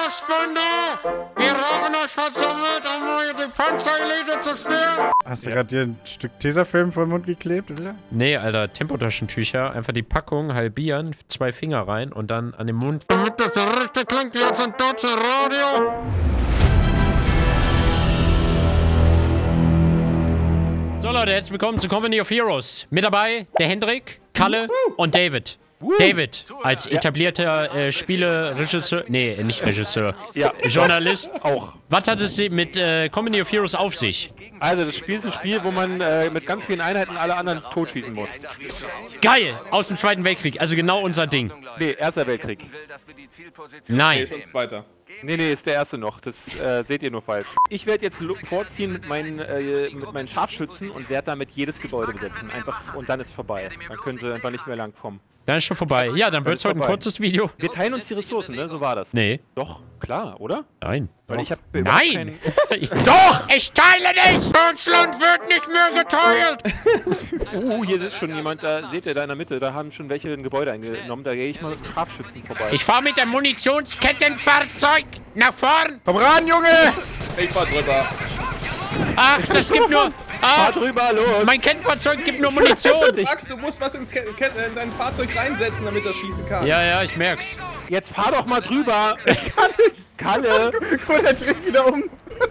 Spaßbande! Wir haben euch versammelt, um eure Panzerelite zu spielen. Hast du gerade dir ein Stück Tesafilm vor den Mund geklebt, oder? Nee, Alter, Tempotaschentücher. Einfach die Packung halbieren, 2 Finger rein und dann an den Mund. Damit das so richtig klingt wie jetzt im deutschen Radio. So Leute, herzlich willkommen zu Company of Heroes. Mit dabei der Hendrik, Kalle und David. David, als etablierter Spieleregisseur, nee, nicht Regisseur, Journalist. Auch. Was hat es mit Company of Heroes auf sich? Also das Spiel ist ein Spiel, wo man mit ganz vielen Einheiten alle anderen totschießen muss. Geil, aus dem Zweiten Weltkrieg, also genau unser Ding. Nee, Erster Weltkrieg. Nein. Und zweiter. Nee, ist der erste noch. Das seht ihr nur falsch. Ich werde jetzt vorziehen mit meinen Scharfschützen und werde damit jedes Gebäude besetzen. Einfach, und dann ist vorbei. Dann können sie einfach nicht mehr lang kommen. Dann ist schon vorbei. Ja, dann wird es heute ein kurzes Video. Wir teilen uns die Ressourcen, ne? So war das. Nee. Doch, klar, oder? Nein. Weil ich hab Nein! Doch! Ich teile nicht! Deutschland wird nicht mehr geteilt! Hier ist schon jemand, da seht ihr da in der Mitte, da haben schon welche ein Gebäude eingenommen, da gehe ich mal mit dem Scharfschützen vorbei. Ich fahre mit dem Munitionskettenfahrzeug nach vorn! Komm ran, Junge! Ich fahr drüber. Ach, das gibt nur... Fahr drüber, los! Mein Kettenfahrzeug gibt nur Munition! Max, du musst was in dein Fahrzeug reinsetzen, damit das schießen kann. Ja, ich merk's. Jetzt fahr doch mal drüber! Ich kann nicht! Kalle! Guck mal, der dreht wieder um.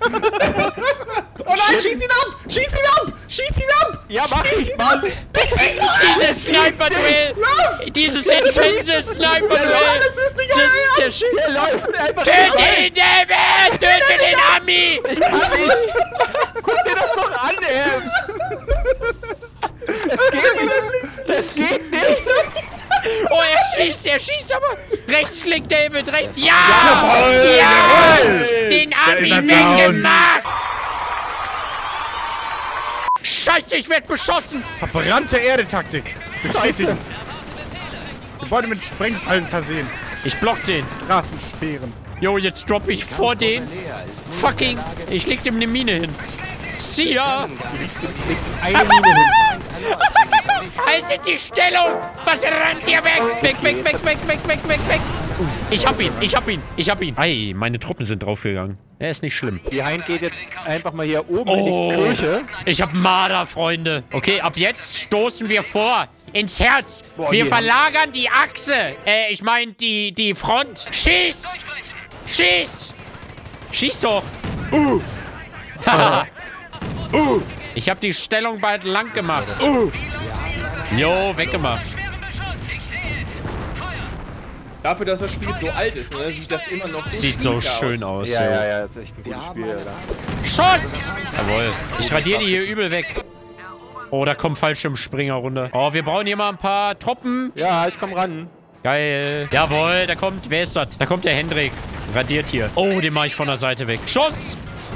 Oh nein, schieß ihn ab! Schieß ihn ab! Schieß ihn ab! Ja, mach ich, Mann! Dieses Sniper-Duell! Dieses intense Sniper-Duell! Das ist nicht Das ist der Shit! Der läuft einfach! Töte ihn, David! Töte den Ami! Ich kann nicht! Guck dir das doch an, ey! Es geht nicht! Oh, er schießt aber! Rechtsklick, David, rechts! Ja! Jawohl, Ja! jawohl. Den Da ist Ami er down. weggemacht! Scheiße, ich werd beschossen! Verbrannte Erde-Taktik. Bestätigen. Gebäude mit Sprengfallen versehen. Ich block den. Straßensperren. Jo, jetzt dropp ich vor den. Fucking. Ich leg dem eine Mine hin. See ya! Eine Mine hin. Haltet die Stellung! Was rennt ihr weg? Weg! Ich hab ihn. Ei, meine Truppen sind draufgegangen. Er ist nicht schlimm. Die Hein geht jetzt einfach mal hier oben in die Kirche. Ich hab Marder, Freunde. Okay, ab jetzt stoßen wir vor. Ins Herz. Boah, Wir hier. verlagern die Achse. Ich meine die Front. Schieß! Schieß doch! Ich hab die Stellung bald lang gemacht. Jo, weggemacht. Dafür, dass das Spiel so alt ist, ne, sieht das immer noch so Sieht so schnieke schön aus. Ja, das ist echt ein gutes Spiel, Alter. Schuss! Jawohl. Ich radiere die hier übel weg. Oh, da kommt Fallschirmspringer runter. Oh, wir brauchen hier mal ein paar Truppen. Ja, ich komm ran. Geil. Jawohl, da kommt... Wer ist das? Da kommt der Hendrik. Radiert hier. Oh, den mache ich von der Seite weg. Schuss!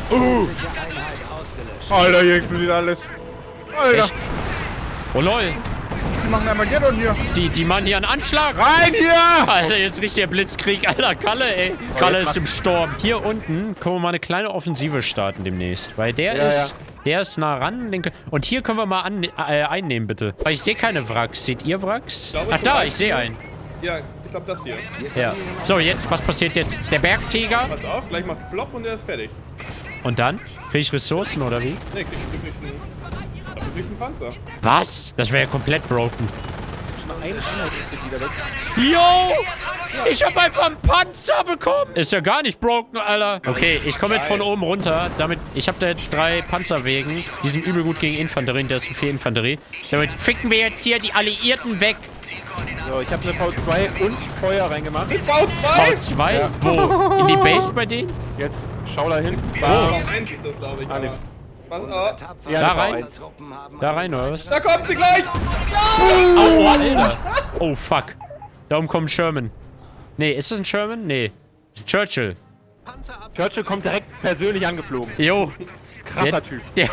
Alter, hier explodiert alles. Alter, Echt? Oh, lol. die machen Armageddon hier. Die machen hier einen Anschlag. Rein hier! Alter, jetzt riecht der Blitzkrieg. Alter, Kalle, ey. Kalle ist im Sturm. Hier unten können wir mal eine kleine Offensive starten demnächst. Weil der ist nah ran. Und hier können wir mal einnehmen, bitte. Aber ich sehe keine Wracks. Seht ihr Wracks? Ach, da, ich sehe einen. Ja, ich glaube das hier. Ja. So, jetzt, was passiert jetzt? Der Bergtiger. Pass auf, gleich macht's plopp und der ist fertig. Und dann? Krieg ich Ressourcen, oder wie? Ne, du kriegst einen Panzer. Was? Das wäre ja komplett broken. Eine Einheit ist jetzt wieder weg. Yo! Ich hab einfach einen Panzer bekommen! Ist ja gar nicht broken, Alter. Okay, ich komme jetzt von oben runter. Ich hab da jetzt 3 Panzerwegen. Die sind übel gut gegen Infanterie. Da ist so viel Infanterie. Damit ficken wir jetzt hier die Alliierten weg. So, ich habe eine V2 und Feuer reingemacht. V2? V2? Ja. Wo? In die Base bei denen? Jetzt schau da hin. V1 ist das, glaube ich. Ah, nee. Was? Oh, Ja, Da eine rein? V1. Da rein, oder was? da kommt sie gleich! Au, Alter. Oh, fuck. Da oben kommt Sherman. Nee, ist das ein Sherman? Nee. Das ist Churchill. Churchill kommt direkt persönlich angeflogen. Jo. Krasser Typ. Der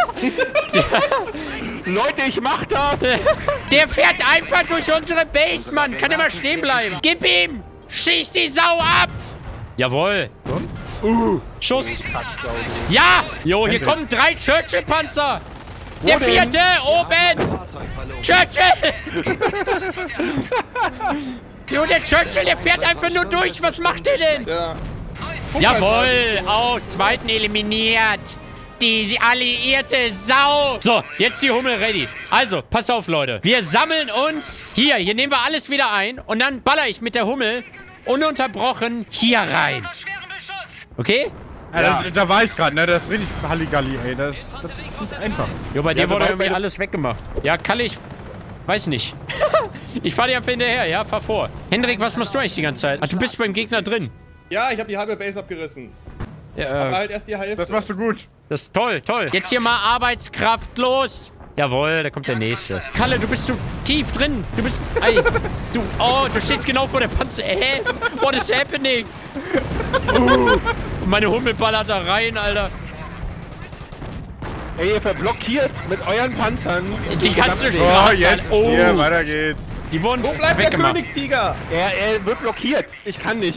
Leute, ich mach das! Der fährt einfach durch unsere Base, Mann. Kann immer stehen bleiben. Gib ihm! Schieß die Sau ab! Jawohl. Schuss. Ja! Jo, hier kommen 3 Churchill-Panzer. Der 4. oben! Churchill! Jo, der Churchill, der fährt einfach nur durch. Was macht der denn? Ja. Jawohl, auch zweiten eliminiert. Die alliierte Sau. So, jetzt die Hummel ready. Also, pass auf, Leute. Wir sammeln uns. Hier nehmen wir alles wieder ein. Und dann baller ich mit der Hummel ununterbrochen hier rein. Okay? Ja. Da war ich gerade, ne? Das ist richtig Halligalli, ey. Das ist nicht einfach. Jo, bei dir wurde irgendwie alles weggemacht. Ja, Kalle, ich weiß nicht. Ich fahr dir einfach hinterher, ja? Fahr vor. Hendrik, was machst du eigentlich die ganze Zeit? Ach, du bist beim Gegner drin. Ja, ich habe die halbe Base abgerissen. Ja, Aber halt erst die Hälfte. Das machst du gut. das ist toll, toll. Jetzt hier mal Arbeitskraft los. Jawohl, da kommt der Nächste. Kalle, du bist zu tief drin. Du bist... Ey, du stehst genau vor der Panzer. What is happening? Meine Hummel ballert da rein, Alter. Ey, ihr verblockiert mit euren Panzern. Die ganze So, Straße. jetzt. Oh, Hier, weiter geht's. die wurden Wo bleibt der weggemacht. Königstiger? Er wird blockiert. Ich kann nicht.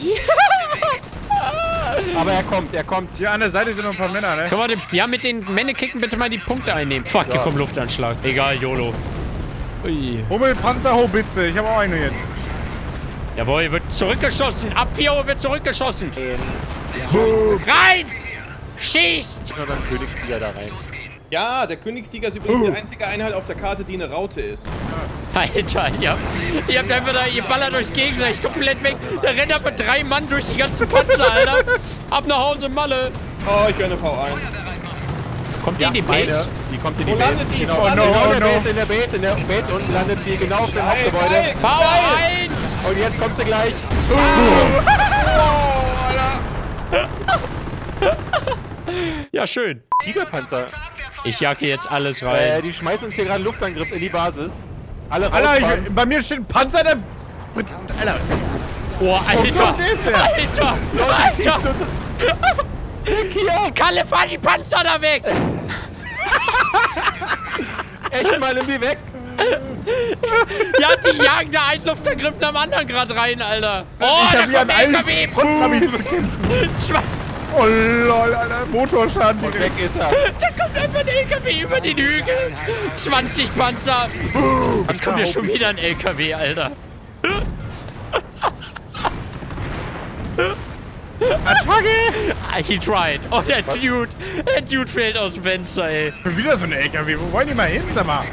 Aber er kommt. Hier an der Seite sind noch ein paar Männer, ne? Können wir ja, mit den Männekicken bitte mal die Punkte einnehmen. Fuck, hier kommt Luftanschlag. Egal, YOLO. Ui. Hummel, Panzerhaubitze. Ich habe auch eine jetzt. Jawohl, wird zurückgeschossen. Ab 4 Uhr wird zurückgeschossen. Rein! Schießt! Nur beim Königstiger da rein. Ja, der Königstiger ist übrigens die einzige Einheit auf der Karte, die eine Raute ist. Alter, ihr habt einfach da, ihr ballert euch gegenseitig komplett weg. Da rennt einfach 3 Mann durch die ganzen Panzer, Alter. Ab nach Hause, Malle. Oh, ich höre eine V1. Kommt die in die Base? Die kommt in die Wo Base. landet die? Genau, Wo landet no, die? no. in der Base unten landet sie genau auf dem Geil, Hauptgebäude. geil, geil. V1! Und jetzt kommt sie gleich. Ja, schön. Tigerpanzer. Ich jage jetzt alles rein. Die schmeißen uns hier gerade einen Luftangriff in die Basis. Alle Alter, rausfahren. bei mir steht ein Panzer, der... Alter. Oh, Alter! kommt jetzt her? Alter! Alter! Kalle, fahr die Panzer da weg! Echt mal, nimm die weg. Ja, die jagen da einen Luftangriff nach dem anderen gerade rein, Alter. Oh, Ich da hab hier an kommt ein allen LKW! Fronten hab ich zu kämpfen. Zwei- Oh lol, Alter. Motorschaden Und direkt. weg ist er. Da kommt einfach ein LKW über den Hügel. 20 Panzer. Jetzt kommt hier schon wieder ein LKW, Alter. Attacke! He tried. Oh, der Dude fällt aus dem Fenster, ey. Schon wieder so ein LKW. Wo wollen die mal hin, sag mal?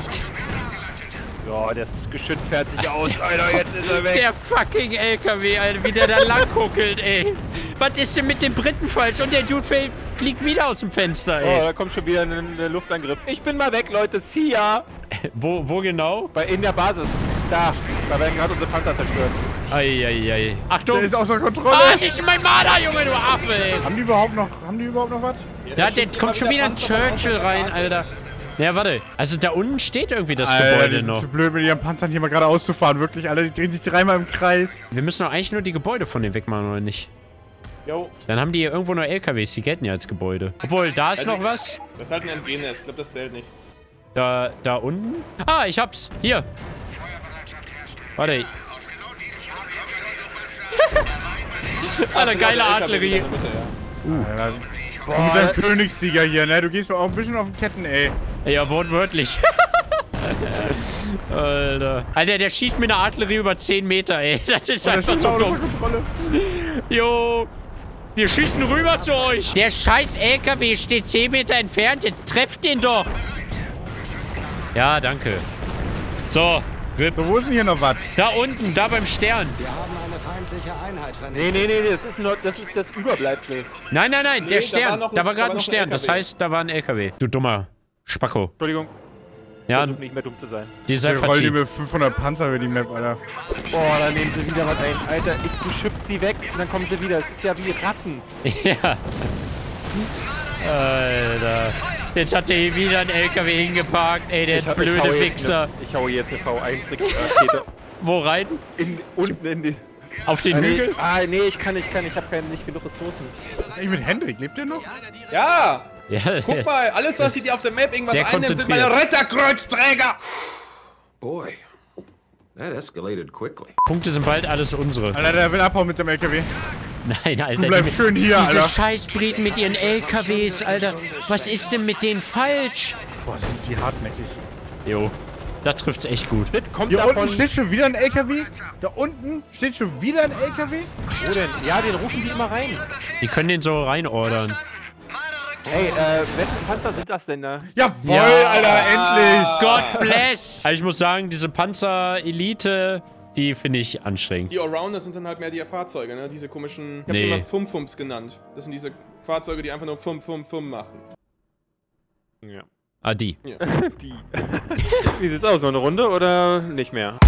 Ja, das Geschütz fährt sich aus, Alter. Jetzt ist er weg. Der fucking LKW, Alter, wie der da lang kuckelt, ey. Was ist denn mit den Briten falsch? Und der Dude fliegt wieder aus dem Fenster, Oh, ey. da kommt schon wieder ein Luftangriff. Ich bin mal weg, Leute. See ya. Wo genau? In der Basis. Da werden gerade unsere Panzer zerstört. Eieiei. Achtung! Der ist außer Kontrolle. Ah, nicht mein Marder, Junge, du Affe, ey. Haben die überhaupt noch was? Da kommt schon wieder ein Churchill rein, Alter. Ja, warte. Also da unten steht irgendwie das Alter, die Gebäude sind noch. zu blöd, mit ihren Panzern hier mal gerade auszufahren. Wirklich, Alter, die drehen sich dreimal im Kreis. Wir müssen doch eigentlich nur die Gebäude von denen wegmachen, oder nicht? Jo, Dann haben die hier irgendwo noch LKWs, die gelten ja als Gebäude. Obwohl, da ist noch was. das ist halt ein MG-Nest. Ich glaube, das zählt nicht. Da unten. Ah, ich hab's. Hier. Warte. Alter, geile Artillerie. Alter. Und der Königstiger hier, ne? Du gehst mir auch ein bisschen auf die Ketten, ey. Ja, wortwörtlich. Alter. Alter, der schießt mit einer Artillerie über 10 Meter, ey. Das ist Der einfach steht so außer dumm. Kontrolle. Jo. Wir schießen rüber zu euch. Der scheiß LKW steht 10 Meter entfernt. Jetzt trefft den doch. Ja, danke. So. RIP. So, wo ist denn hier noch was? Da unten, da beim Stern. Wir haben eine feindliche Einheit vernichtet. Nee, das ist das Überbleibsel. Nein, der Nee, da Stern. war noch ein- Da war da gerade war ein noch ein Stern. Das LKW. heißt, da war ein LKW. Du dummer Spacko. Entschuldigung. Ja, Versuch nicht mehr dumm zu sein. dieser Wir rollen die Fazit. mit 500 Panzer über die Map, Alter. Oh, da nehmen sie wieder was ein. Alter, du schützt sie weg und dann kommen sie wieder. Es ist ja wie Ratten. Ja. Alter. Jetzt hat der hier wieder ein LKW hingeparkt. Ey, der blöde Wichser. Ich hau jetzt eine V1-Rakete Wo rein? unten in die... Auf den Hügel? Nee, ich kann. Ich habe nicht genug Ressourcen. Was ist eigentlich mit Hendrik? Lebt der noch? Ja! Ja, Guck mal, alles, was die auf der Map irgendwas sehr einnimmt, sind meine konzentriert. Retterkreuzträger! Boy, that escalated quickly. Punkte sind bald alles unsere. Alter, der will abhauen mit dem LKW. Nein, Alter. Du bleibst schön hier, Diese Alter. Scheißbriten mit ihren LKWs, Alter. Was ist denn mit denen falsch? Boah, sind die hartnäckig. Jo. Das trifft's echt gut. Das kommt Hier davon... unten steht schon wieder ein LKW. Da unten steht schon wieder ein LKW. Wo denn? Ja, den rufen die immer rein. Die können den so reinordern. Ey, wessen Panzer sind das denn da? Jawohl, Ja. Alter, endlich. God bless! Also ich muss sagen, diese Panzer-Elite, die finde ich anstrengend. Die Allrounder sind dann halt mehr die Fahrzeuge, ne? Diese komischen... Ich hab Nee. die mal Fum-Fums genannt. Das sind diese Fahrzeuge, die einfach nur Fum machen. Ja. Ah, die. Die. Wie sieht's aus? Noch eine Runde oder nicht mehr?